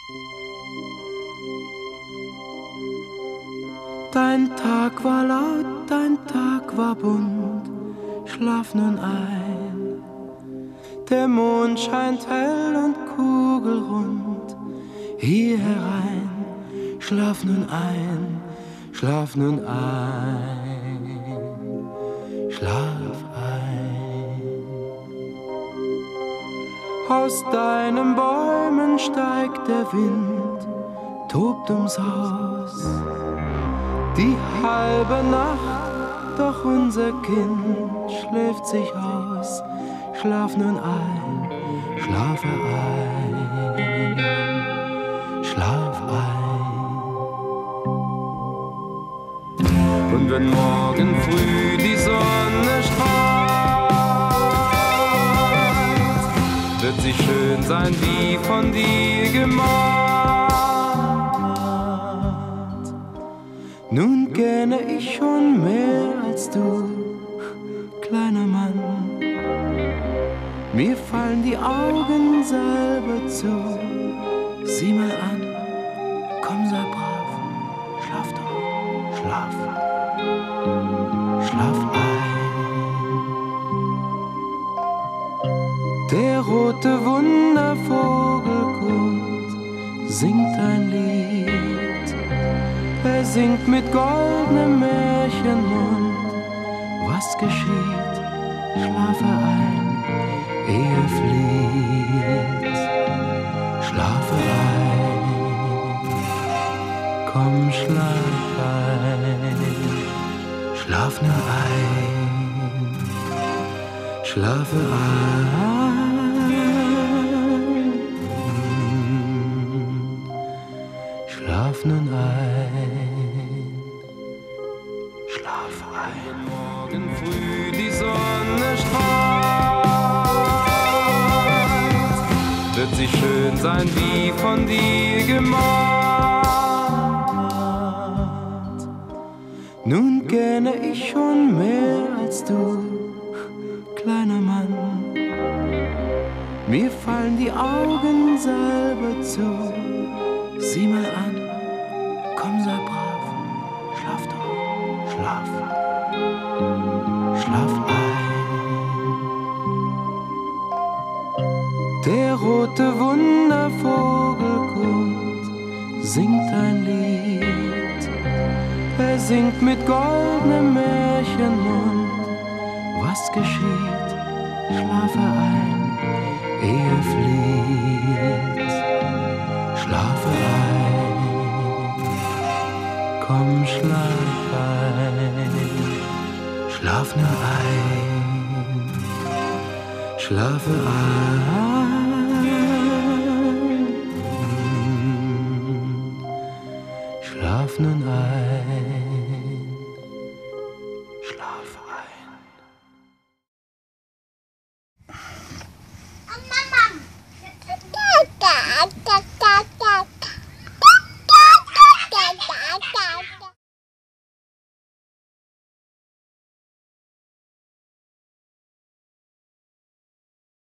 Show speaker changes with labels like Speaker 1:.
Speaker 1: Dein Tag war laut, dein Tag war bunt, schlaf nun ein. Der Mond scheint hell und kugelrund hier herein. Schlaf nun ein, schlaf nun ein, schlaf ein. Aus deinen Bäumen steigt der Wind, tobt ums Haus. Die halbe Nacht, doch unser Kind schläft sich aus. Schlaf nun ein, schlafe ein, schlaf ein. Und wenn morgen früh die Sonne strahlt, wird sie schön sein wie von dir gemalt. Nun kenne ich schon mehr als du, kleiner Mann. Mir fallen die Augen selber zu. Sieh mal an, komm, sei brav, schlaf doch, schlaf, schlaf ein. Der rote Wundervogel kommt, singt ein Lied. Er singt mit goldenem Märchenmund. Was geschieht? Schlafe ein, ehe flieht. Schlafe ein, komm, schlaf ein. Schlaf nur ein, schlafe ein. Schlaf nun ein, schlaf ein. Morgen früh die Sonne strahlt, wird sie schön sein wie von dir gemalt. Nun kenne ich schon mehr als du, kleiner Mann. Mir fallen die Augen selber zu. Sieh mal an, komm, sei brav, schlaf doch, schlaf, schlaf ein. Der rote Wundervogel kommt, singt ein Lied. Er singt mit goldenem Märchenmund. Was geschieht? Schlafe ein, ehe flieht. Schlafe ein, komm, schlaf ein, schlaf nur ein, schlafe ein, schlaf nun ein.